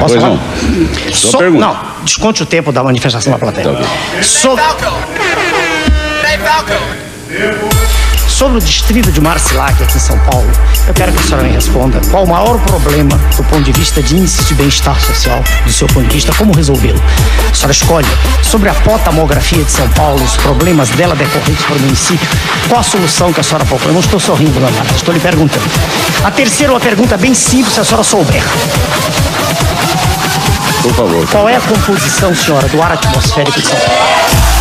Posso falar? Sua pergunta. Não, desconte o tempo da manifestação da plateia. Sobre o distrito de Marcilac, aqui em São Paulo, eu quero que a senhora me responda qual o maior problema do ponto de vista de índice de bem-estar social, do seu ponto de vista, como resolvê-lo. A senhora escolhe sobre a potamografia de São Paulo, os problemas dela decorrentes para o município, qual a solução que a senhora propõe? Eu não estou sorrindo, não, nada, estou lhe perguntando. A terceira é uma pergunta bem simples, se a senhora souber. Por favor. Qual é a composição, senhora, do ar atmosférico de São Paulo?